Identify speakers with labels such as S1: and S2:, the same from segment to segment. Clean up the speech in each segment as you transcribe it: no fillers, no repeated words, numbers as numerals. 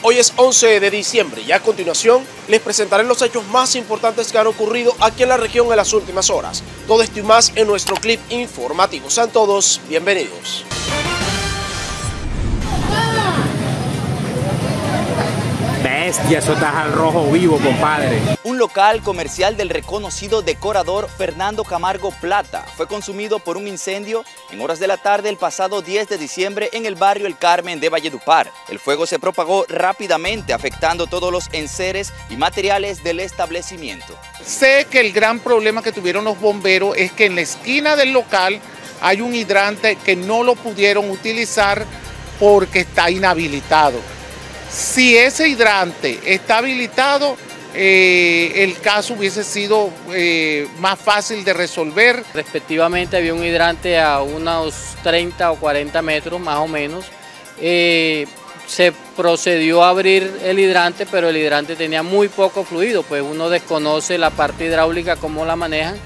S1: Hoy es 11 de diciembre y a continuación les presentaré los hechos más importantes que han ocurrido aquí en la región en las últimas horas. Todo esto y más en nuestro clip informativo. Sean todos bienvenidos.
S2: Bestia, eso está al rojo vivo, compadre.
S3: Un local comercial del reconocido decorador Fernando Camargo Plata fue consumido por un incendio en horas de la tarde el pasado 10 de diciembre en el barrio El Carmen de Valledupar. El fuego se propagó rápidamente, afectando todos los enseres y materiales del establecimiento.
S4: Sé que el gran problema que tuvieron los bomberos es que en la esquina del local hay un hidrante que no lo pudieron utilizar porque está inhabilitado. Si ese hidrante está habilitado, el caso hubiese sido más fácil de resolver.
S5: Respectivamente había un hidrante a unos 30 o 40 metros más o menos. Se procedió a abrir el hidrante, pero el hidrante tenía muy poco fluido, pues uno desconoce la parte hidráulica, cómo la manejan.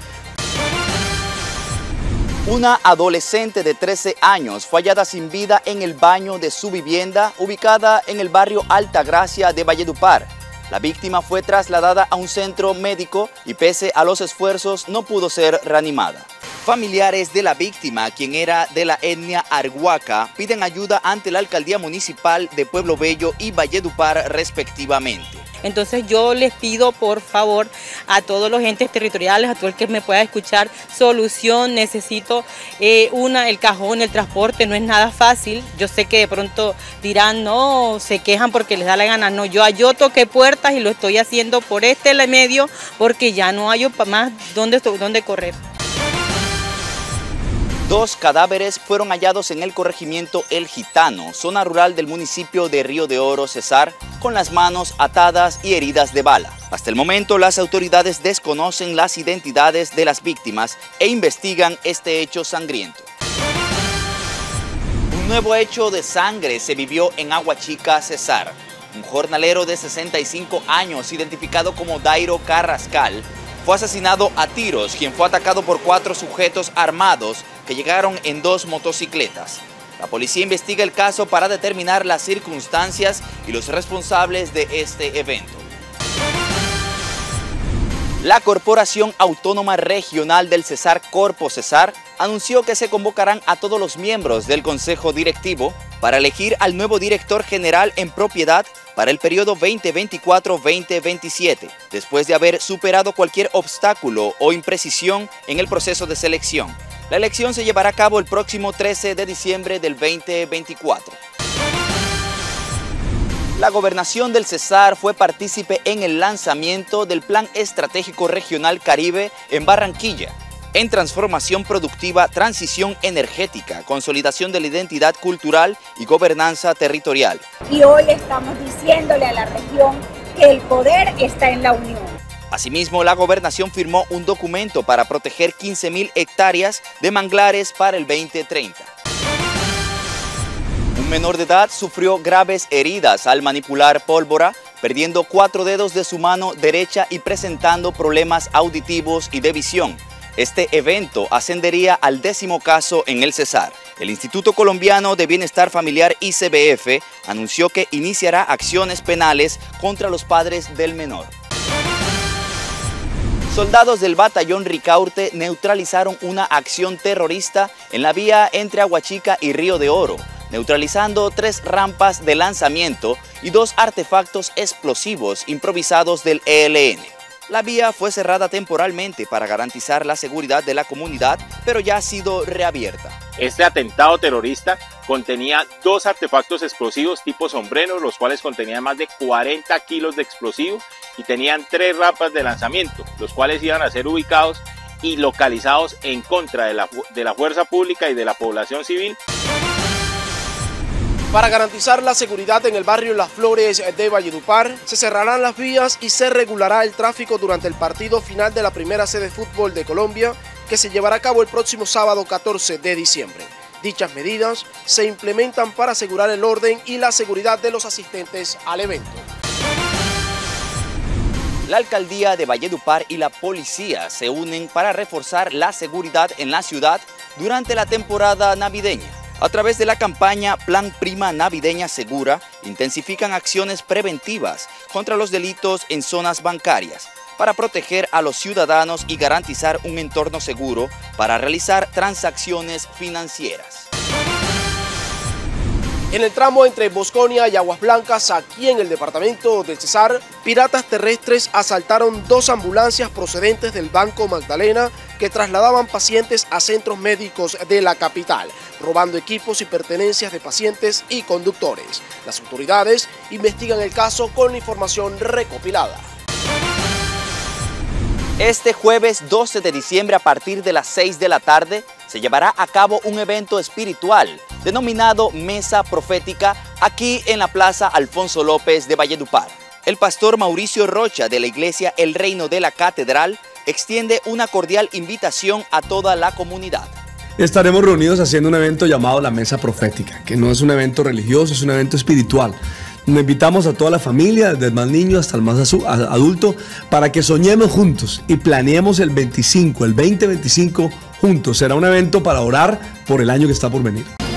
S3: Una adolescente de 13 años fue hallada sin vida en el baño de su vivienda ubicada en el barrio Altagracia de Valledupar. La víctima fue trasladada a un centro médico y pese a los esfuerzos no pudo ser reanimada. Familiares de la víctima, quien era de la etnia Arhuaca, piden ayuda ante la Alcaldía Municipal de Pueblo Bello y Valledupar respectivamente.
S6: Entonces yo les pido por favor a todos los entes territoriales, a todo el que me pueda escuchar, solución. Necesito el cajón, el transporte, no es nada fácil. Yo sé que de pronto dirán, no, se quejan porque les da la gana. No, yo toqué puertas y lo estoy haciendo por este medio porque ya no hay más dónde correr.
S3: 2 cadáveres fueron hallados en el corregimiento El Gitano, zona rural del municipio de Río de Oro, Cesar, con las manos atadas y heridas de bala. Hasta el momento, las autoridades desconocen las identidades de las víctimas e investigan este hecho sangriento. Un nuevo hecho de sangre se vivió en Aguachica, Cesar. Un jornalero de 65 años, identificado como Dairo Carrascal, fue asesinado a tiros, quien fue atacado por 4 sujetos armados que llegaron en 2 motocicletas. La policía investiga el caso para determinar las circunstancias y los responsables de este evento. La Corporación Autónoma Regional del Cesar, Corpo Cesar, anunció que se convocarán a todos los miembros del Consejo Directivo para elegir al nuevo director general en propiedad para el periodo 2024-2027, después de haber superado cualquier obstáculo o imprecisión en el proceso de selección. La elección se llevará a cabo el próximo 13 de diciembre del 2024. La Gobernación del Cesar fue partícipe en el lanzamiento del Plan Estratégico Regional Caribe en Barranquilla, en transformación productiva, transición energética, consolidación de la identidad cultural y gobernanza territorial.
S7: Y hoy estamos diciéndole a la región que el poder está en la unión.
S3: Asimismo, la gobernación firmó un documento para proteger 15.000 hectáreas de manglares para el 2030. Un menor de edad sufrió graves heridas al manipular pólvora, perdiendo 4 dedos de su mano derecha y presentando problemas auditivos y de visión. Este evento ascendería al 10º caso en el Cesar. El Instituto Colombiano de Bienestar Familiar ICBF anunció que iniciará acciones penales contra los padres del menor. Soldados del batallón Ricaurte neutralizaron una acción terrorista en la vía entre Aguachica y Río de Oro, neutralizando 3 rampas de lanzamiento y 2 artefactos explosivos improvisados del ELN. La vía fue cerrada temporalmente para garantizar la seguridad de la comunidad, pero ya ha sido reabierta.
S8: Este atentado terrorista contenía 2 artefactos explosivos tipo sombrero, los cuales contenían más de 40 kilos de explosivo y tenían 3 rampas de lanzamiento, los cuales iban a ser ubicados y localizados en contra de la fuerza pública y de la población civil.
S1: Para garantizar la seguridad en el barrio Las Flores de Valledupar, se cerrarán las vías y se regulará el tráfico durante el partido final de la primera sede de fútbol de Colombia, que se llevará a cabo el próximo sábado 14 de diciembre. Dichas medidas se implementan para asegurar el orden y la seguridad de los asistentes al evento.
S3: La alcaldía de Valledupar y la policía se unen para reforzar la seguridad en la ciudad durante la temporada navideña. A través de la campaña Plan Prima Navideña Segura, intensifican acciones preventivas contra los delitos en zonas bancarias para proteger a los ciudadanos y garantizar un entorno seguro para realizar transacciones financieras.
S1: En el tramo entre Bosconia y Aguas Blancas, aquí en el departamento del Cesar, piratas terrestres asaltaron 2 ambulancias procedentes del Banco Magdalena que trasladaban pacientes a centros médicos de la capital, robando equipos y pertenencias de pacientes y conductores. Las autoridades investigan el caso con la información recopilada.
S3: Este jueves 12 de diciembre a partir de las 6 de la tarde se llevará a cabo un evento espiritual denominado Mesa Profética aquí en la Plaza Alfonso López de Valledupar. El pastor Mauricio Rocha de la Iglesia El Reino de la Catedral extiende una cordial invitación a toda la comunidad.
S9: Estaremos reunidos haciendo un evento llamado la Mesa Profética, que no es un evento religioso, es un evento espiritual. Nos invitamos a toda la familia, desde el más niño hasta el más adulto, para que soñemos juntos y planeemos el 2025 juntos. Será un evento para orar por el año que está por venir.